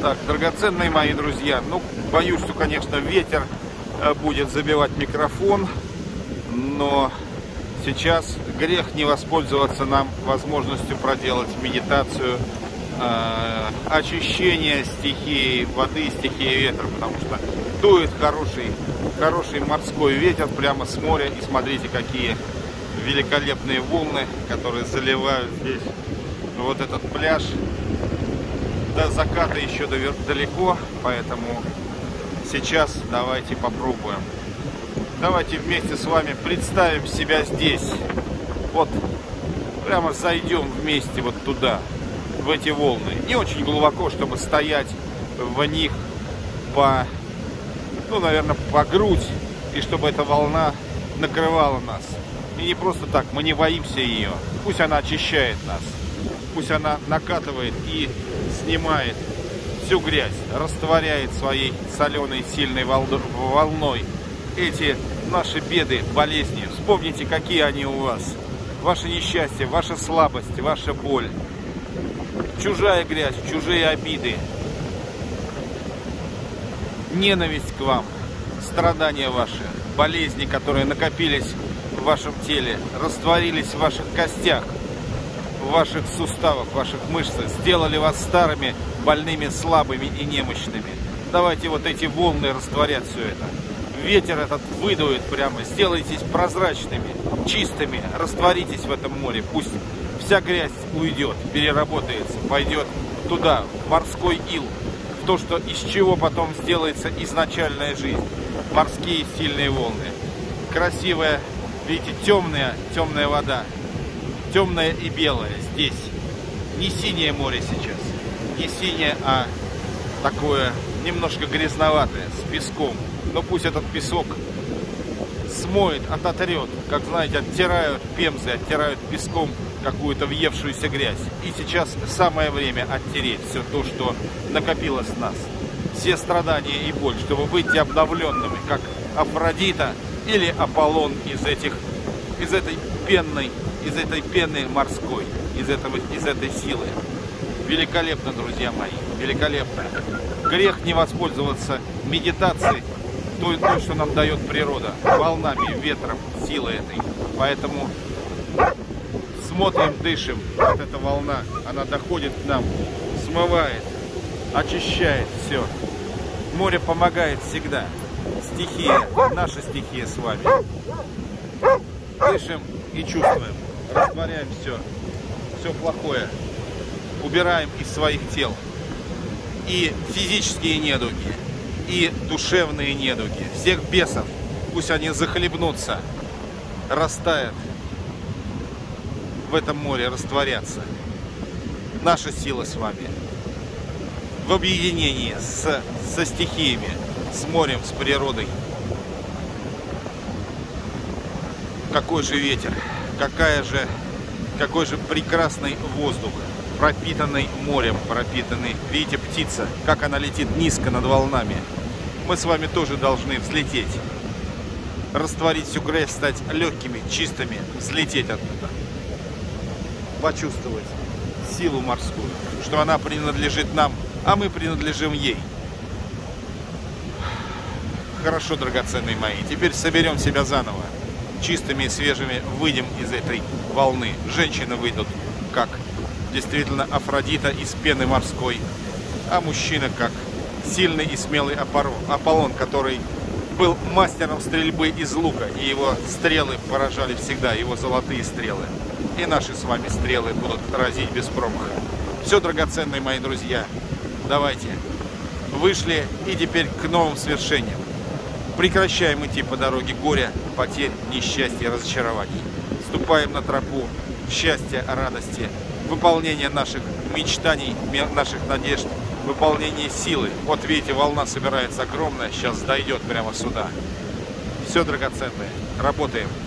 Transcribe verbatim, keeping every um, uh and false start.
Так, драгоценные мои друзья, ну, боюсь, что, конечно, ветер будет забивать микрофон, но сейчас грех не воспользоваться нам возможностью проделать медитацию, э, очищение стихии воды, стихии ветра, потому что дует хороший, хороший морской ветер прямо с моря, и смотрите, какие великолепные волны, которые заливают здесь вот этот пляж. До заката еще далеко, поэтому сейчас давайте попробуем. Давайте вместе с вами представим себя здесь. Вот прямо зайдем вместе вот туда, в эти волны. Не очень глубоко, чтобы стоять в них по, ну, наверное, по грудь, и чтобы эта волна накрывала нас. И не просто так, мы не боимся ее. Пусть она очищает нас. Пусть она накатывает и снимает всю грязь, растворяет своей соленой сильной волной эти наши беды, болезни. Вспомните, какие они у вас. Ваше несчастье, ваша слабость, ваша боль. Чужая грязь, чужие обиды. Ненависть к вам, страдания ваши, болезни, которые накопились в вашем теле, растворились в ваших костях, в ваших суставах, в ваших мышцах, сделали вас старыми, больными, слабыми и немощными. Давайте вот эти волны растворят все это. Ветер этот выдует прямо, сделайтесь прозрачными, чистыми, растворитесь в этом море. Пусть вся грязь уйдет, переработается, пойдет туда, в морской ил, в то, что из чего потом сделается изначальная жизнь. Морские сильные волны. Красивая, видите, темная, темная вода. Темное и белое здесь. Не синее море сейчас. Не синее, а такое немножко грязноватое, с песком. Но пусть этот песок смоет, ототрет. Как знаете, оттирают пемзы, оттирают песком какую-то въевшуюся грязь. И сейчас самое время оттереть все то, что накопилось в нас. Все страдания и боль, чтобы быть обновленными, как Афродита или Аполлон из этих, из этой пенной, из этой пены морской, из, этого, из этой силы. Великолепно, друзья мои, великолепно. Грех не воспользоваться медитацией, той, той, что нам дает природа, волнами, ветром, силой этой. Поэтому смотрим, дышим. Вот эта волна, она доходит к нам, смывает, очищает все. Море помогает всегда. Стихия, наша стихия с вами. Дышим и чувствуем. Растворяем все, все плохое, убираем из своих тел. И физические недуги, и душевные недуги, всех бесов, пусть они захлебнутся, растают в этом море, растворятся. Наша сила с вами в объединении с, со стихиями, с морем, с природой. Какой же ветер! Какая же, какой же прекрасный воздух, пропитанный морем, пропитанный. Видите, птица, как она летит низко над волнами. Мы с вами тоже должны взлететь, растворить всю грязь, стать легкими, чистыми, взлететь оттуда. Почувствовать силу морскую, что она принадлежит нам, а мы принадлежим ей. Хорошо, драгоценные мои, теперь соберем себя заново. Чистыми и свежими выйдем из этой волны. Женщины выйдут как действительно Афродита из пены морской, а мужчина как сильный и смелый Аполлон, который был мастером стрельбы из лука, и его стрелы поражали всегда, его золотые стрелы. И наши с вами стрелы будут разить без промаха. Все, драгоценные мои друзья, давайте. Вышли и теперь к новым свершениям. Прекращаем идти по дороге горя, потерь, несчастья, разочарований. Ступаем на тропу счастья, радости, выполнения наших мечтаний, наших надежд, выполнения силы. Вот видите, волна собирается огромная, сейчас дойдет прямо сюда. Все, драгоценные, работаем.